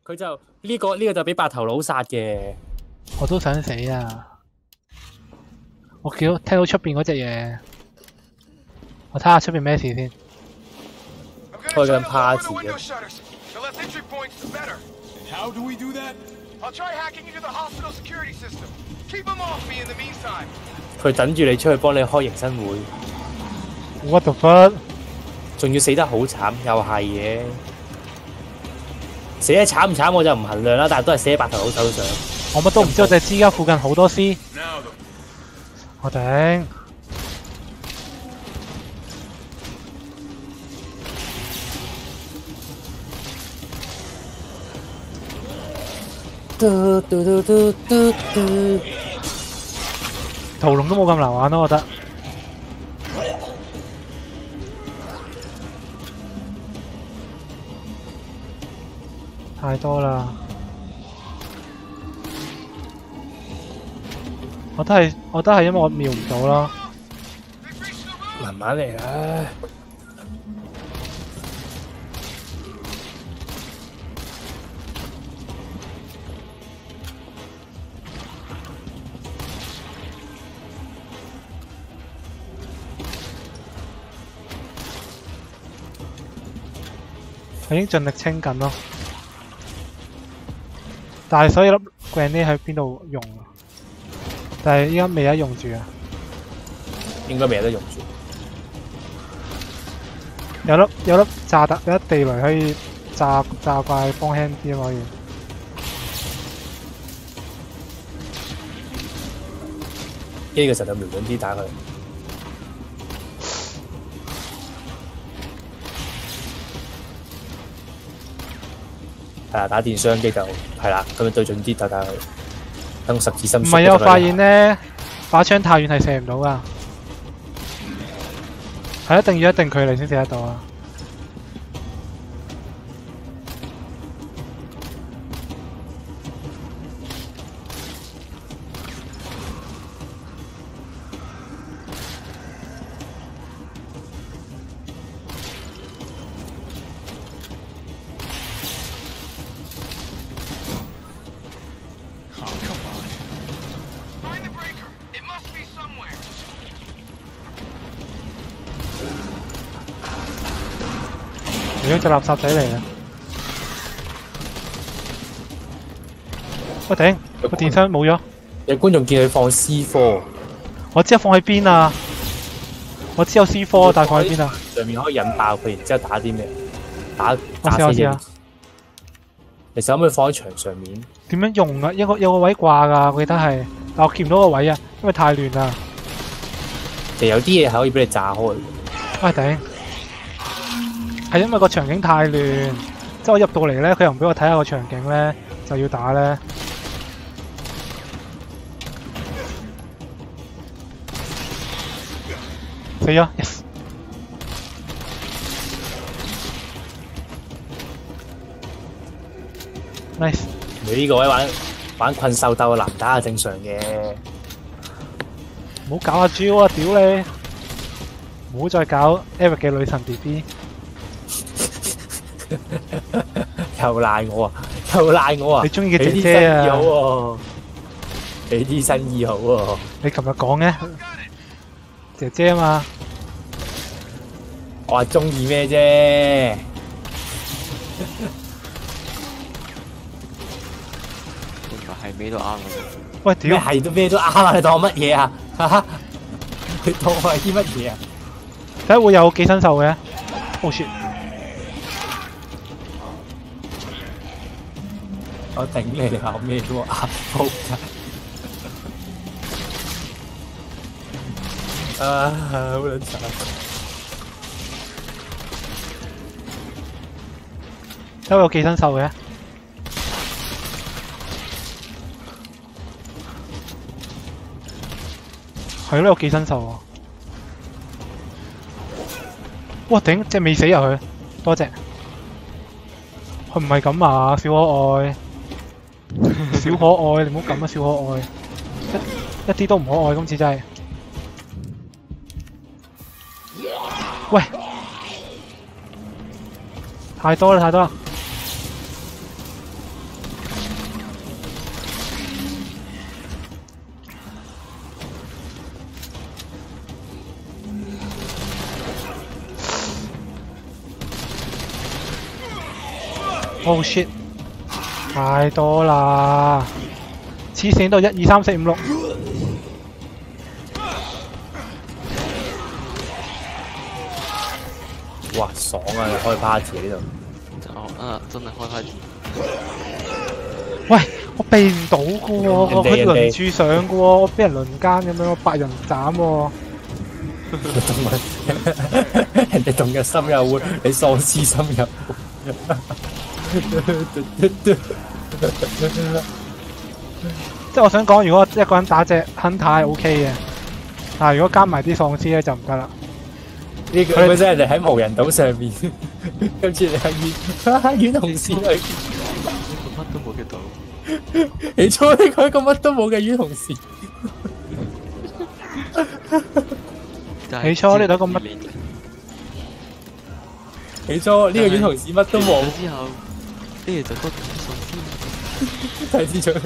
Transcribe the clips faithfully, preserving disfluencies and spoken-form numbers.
佢就呢、個呢、個就俾白頭佬殺嘅。 我都想死啊！我見到聽到出邊嗰隻嘢，我睇下出邊咩事先。 開緊 party 嘅。 How do we do that? I'll try hacking into the hospital security system. Keep them off me in the meantime. 佢等住你出去幫你開迎新會。 What the fuck？ 仲要死得好慘，又係嘅。死得慘唔慘我就唔衡量啦，但係都係死喺白頭佬手上。 我乜都唔知，我就知而家附近好多屍。我頂！ 嘟嘟嘟嘟嘟嘟， 屠龍都冇咁難玩咯，我覺得。太多啦！我都係，我都係因為我瞄唔到咯。 慢慢嚟啦。 我已經盡力清緊咯，但係所以粒 grenade 喺邊度用啊？但係依家未得用住啊！ 應該未有得用住。 有粒有粒炸彈，有粒地雷可以炸炸怪幫輕啲可以。 呢個時候就瞄準啲打佢。係啦，打電雙機就係啦，咁樣對準啲打打佢，等十字心。唔係啊！我發現咧，把槍太遠係射唔到噶，係一定要一定距離先射得到啊！如果隻垃圾仔嚟啊！我頂個電箱冇咗。 有觀眾見佢放 C 科， 我知放喺邊啊！我知有 C 科，但係放喺邊啊？ 上面可以引爆佢，然之後打啲咩？打打死嘢。 其實可唔可以放喺牆上面？ 點樣用啊？有個有個位掛㗎，我記得係，但我見唔到個位啊，因為太亂啦。 其實有啲嘢係可以俾你炸開。 喂頂！係因為個場景太亂，即係我入到嚟咧，佢又唔俾我睇下個場景咧，就要打咧。死咗 ，yes。nice。 你呢個位玩玩困獸鬥難打係正常嘅。 唔好搞阿豬啊！屌你！唔好再搞 Eric 嘅女神 B B。 又賴我啊！又賴我啊！ 你中意嘅姐姐啊！ 俾啲新意好喎！ 你琴日講嘅姐姐啊嘛， 我話中意咩啫？ 原來係咩都啱嘅。 喂，屌係都咩都啱啊！你當我乜嘢啊？你當我係啲乜嘢啊？ 睇下會有寄生獸嘅。Oh shit！ 我頂你，你話咩都啱鋪㗎。啊，好撚慘！ 都有寄生獸嘅。係咯，有寄生獸喎。哇頂！隻未死入去，多謝。佢唔係咁啊，小可愛。小可愛，你唔好咁啊，小可愛，一一啲都唔可愛，今次真係。喂，太多啦，太多啦！ Oh shit！ 太多啦！黐線到一二三四五六。 哇，爽啊！開 party 呢度。 就啊，真係開 party。 喂，我避唔到嘅喎，我佢人哋輪住上嘅喎，我俾人輪奸咁樣，我百人斬喎。 人哋動嘅心又會，你喪屍心又會。 即係我想講，如果一個人打隻 Hunter 係 OK 嘅，但係如果加埋啲喪屍咧就唔得啦。 呢個本身人哋喺無人島上面，跟住你係遠遠紅線嚟， 乜都冇嘅島。 起初呢個一個乜都冇嘅遠紅線。 起初呢度一個乜？ 起初呢個遠紅線乜都冇， 之後呢個就多喪屍。睇知咗。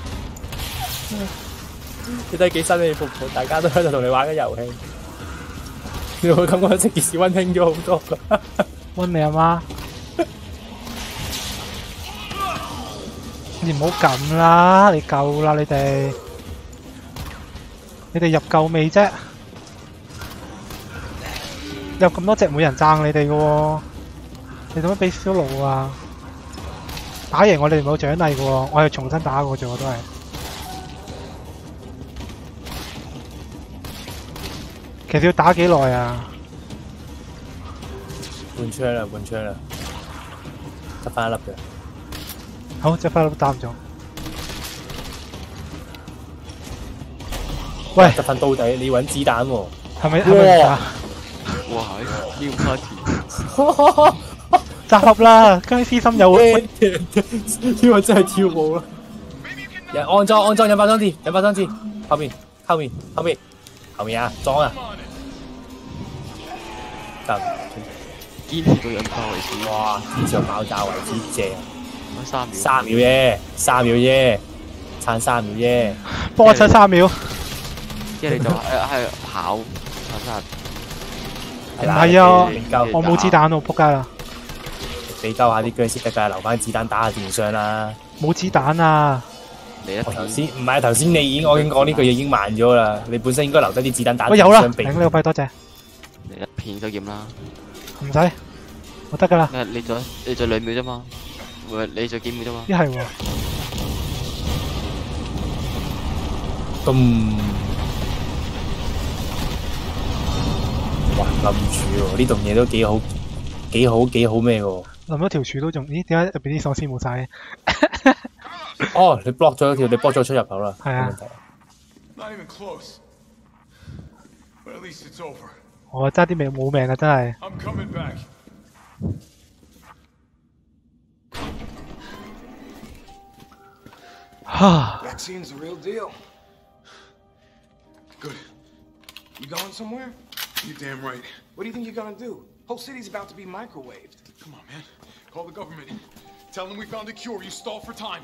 你睇幾新嘅服務，大家都喺度同你玩緊遊戲。你會感覺成件事溫馨咗好多㗎。 溫你阿媽！你唔好咁啦，你夠啦你哋，你哋入夠未啫？有咁多隻每人爭你哋嘅喎，你做乜俾小路啊？打贏我哋冇獎勵嘅喎，我係重新打過啫，我都係。其實要打幾耐啊？ 換槍啦，換槍啦，得翻一粒嘅。 好，執翻粒打唔中。喂， 得翻刀底，你要揾子彈喎。 係咪係咪打？ 哇！呢個 party 集合啦！僵屍心又會。 呢個真係跳舞啦！人安裝安裝引爆裝置，引爆裝置後面後面後面後面啊！裝啊！得。 堅持到引爆為止。 哇！堅持到爆炸為止正。 三秒。 三秒啫，三秒啫，撐三秒啫。 幫我撐三秒。 即係你就話誒係跑撐三。 唔係啊，我冇子彈喎，仆街啦！ 你鳩下啲僵屍得㗎，留翻子彈打下電傷啦。 冇子彈啊！ 你一我頭先唔係頭先你已經我已經講呢句嘢已經慢咗啦，你本身應該留低啲子彈打電傷。 我有啦，頂你個肺多謝。 你一片就劍啦。 唔使，我得㗎啦。 咩？你仲你仲兩秒啫嘛？唔係你仲幾秒啫嘛？ 一係喎。 咁。哇！冧柱喎，呢棟嘢都幾好，幾好幾好咩喎？ 冧咗條柱都仲，咦？點解入邊啲喪屍冇晒？ 哦，你 block 咗條，你 block 咗出入口啦。 係啊。 Not even close. But at least it's over. 我爭啲命冇命啊！真係。 I'm coming back. Vaccine's the real deal. Good. You going somewhere? You damn right. What do you think you're gonna do? Whole city's about to be microwaved. Come on, man. Call the government. Tell them we found a cure. You stall for time.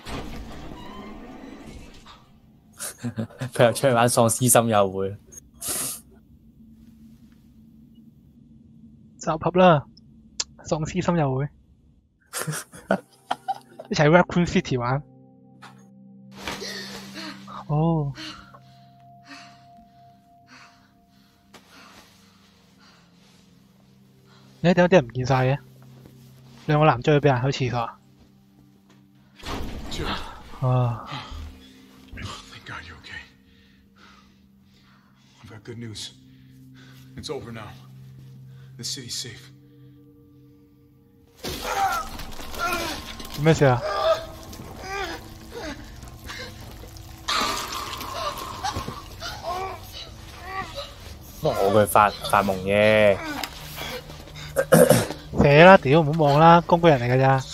佢又出去玩喪屍心友會。 集合啦！喪屍心友會，一齊 Raccoon City 玩。哦。你點解啲人唔見晒嘅？兩個男追去邊啊？去廁所啊？啊 Thank God you're okay. I've got good news. It's over now. The city's safe. 咩事啊？ 我佢發發夢嘅。 射啦！屌，唔好望啦，工具人嚟㗎咋。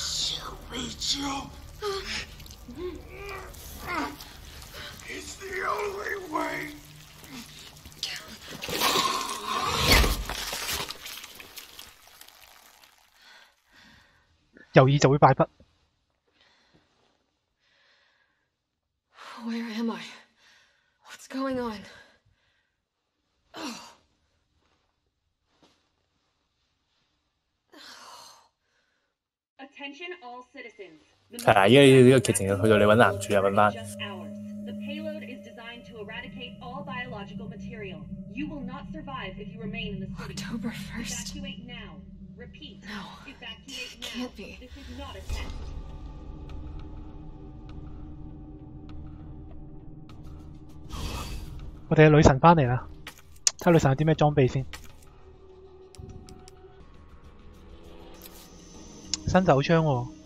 猶豫就會敗筆。 Where am I? What's going on? Oh. Attention Attention all citizens. The 係啊，依家呢個劇情去到你揾男主啊，揾翻。 just ours. The payload is designed to eradicate all biological material. You will not survive if you remain in the city. October first. Evacuate now. Repeat. No. Evacuate It now. can't be. This is not a test. 我哋嘅女神翻嚟啦，睇下女神有啲咩裝備先。新手槍喎、哦，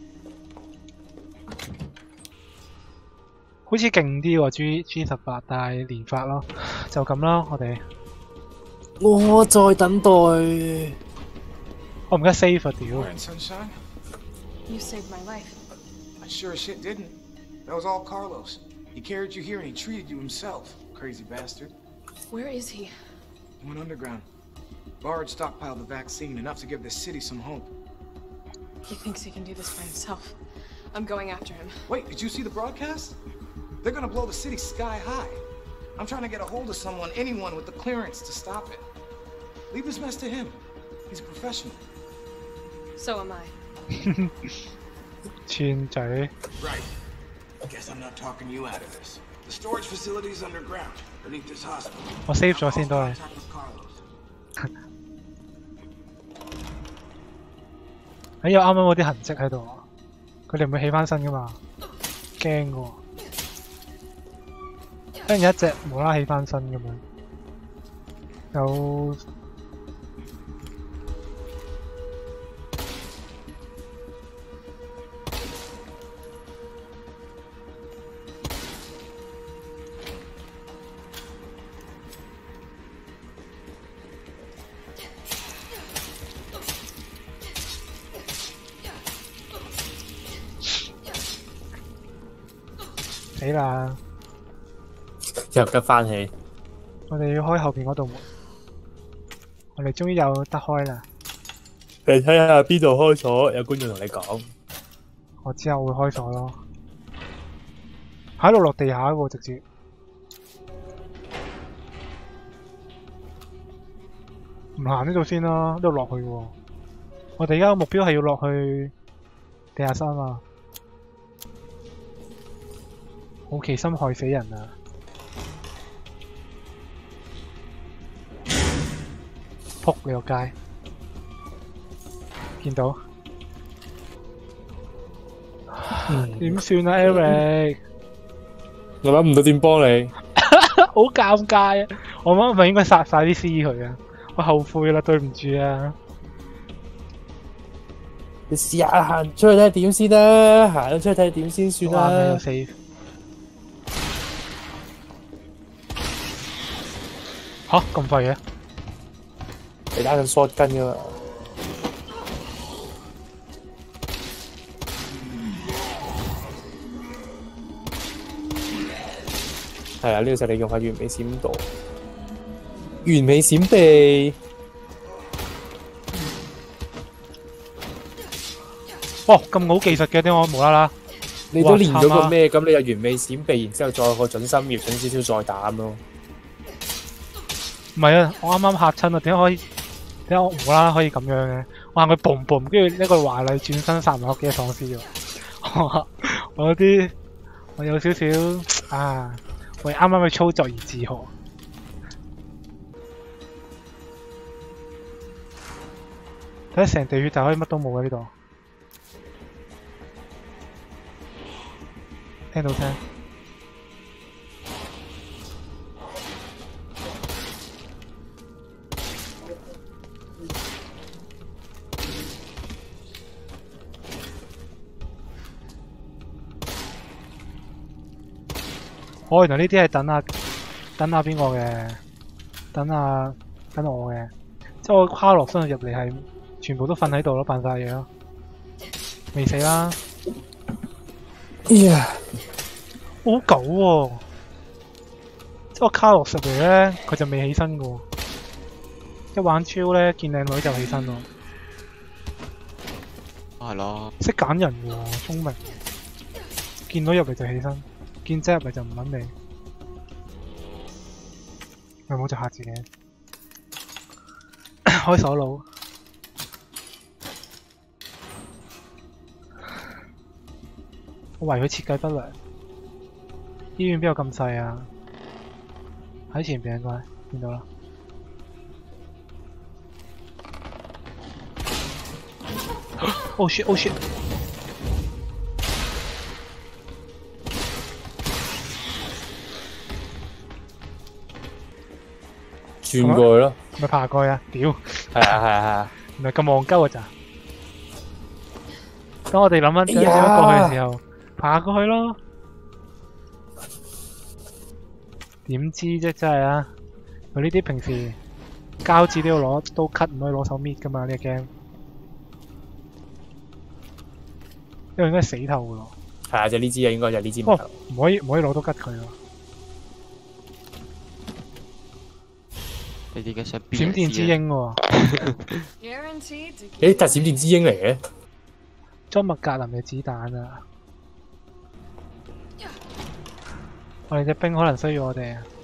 好似勁啲喎 G G 十八，但係連發咯，就咁啦，我哋。 我在等待。 我唔記得 save 啊屌！ Morning, sunshine. You saved my life. I sure as shit didn't. That was all Carlos. He carried you here and he treated you himself. Crazy bastard. Where is he? He went underground. Bard stockpiled the vaccine, enough to give this city some hope. He thinks he can do this by himself. I'm going after him. Wait, did you see the broadcast? They're gonna blow the city sky high. I'm trying to get a hold of someone, anyone with the clearance to stop it. Leave this mess to him. He's a professional. So am I. 串仔。 Right. Guess I'm not talking you out of this. The storage facility is underground, beneath this hospital. 我 save 咗先都係。 Contact with Carlos. 哎有啱啱嗰啲痕跡喺度，佢哋唔會起翻身噶嘛？驚噶喎！跟住有一隻無啦起翻身咁樣，有死啦！ 又急翻起。 我哋要開後邊嗰道門，我哋終於有得開啦！ 你睇下邊度開鎖，有觀眾同你講。 我之後會開鎖咯。喺度落地下喎，直接。唔行呢度先啦，呢度落去喎。我哋而家個目標係要落去地下室啊嘛。好奇心害死人啊！仆你個街，見到？點算啊 ，Eric？ 我諗唔到點幫你。 好尷尬啊！我諗咪應該殺晒啲屍佢啊！我後悔啦，對唔住啊！ 你試下行出去睇下點先啦，行咗出去睇下點先算啦。 啱啱死。吓咁快嘅？ 你打緊 shotgun 噶嘛？係啊，呢個就係你用下完美閃躲，完美閃避。 哦，咁好技術嘅，點解我無啦啦？ 你都練咗個咩？咁你有完美閃避，然之後再個準心瞄準少少再打咁咯。唔係啊，我啱啱嚇親啊！點解可以？點解我無啦啦可以咁樣嘅？我行佢 boom boom， 跟住一個華麗轉身殺埋屋企嘅喪屍喎。我有啲，我有少少啊，為啱啱嘅操作而自豪。睇成地血就可以乜都冇嘅呢度。聽到聲。哦，原來呢啲係等下等下邊個嘅，等下等我嘅，即係我跨落身入嚟係全部都瞓喺度咯，扮晒嘢咯，未死啦！哎呀，好狗喎！即係我卡落入嚟咧，佢就未起身嘅喎，一玩超咧見靚女就起身咯。 係咯， 識揀人喎，聰明，見到入嚟就起身。見姐入嚟就唔揾你，咪冇就嚇自己。開鎖佬， 我懷疑佢設計不良。醫院邊有咁細啊？喺前邊應該見到啦。Oh shit! Oh shit! 轉過去咯。 咪爬過去啊！屌！ 係啊係啊係啊！ 原來咁戇鳩啊咋？當我哋諗翻點樣過去嘅時候，爬過去咯。點知啫，真係啊！佢呢啲平時膠紙都要攞刀 cut， 唔可以攞手搣噶嘛呢個 game。因為應該係死透噶咯。 係啊，就呢支啊，應該就呢支。 哦，唔可以唔可以攞刀吉佢咯。 你哋嘅想閃電之鷹喎。 誒，但係閃電之鷹嚟嘅。 裝麥格林嘅子彈啊！我哋隻兵可能需要我哋啊！